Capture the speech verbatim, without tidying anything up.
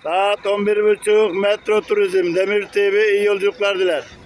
Saat on bir buçuk Metro Turizm, Demir T V iyi yolculuklar diler.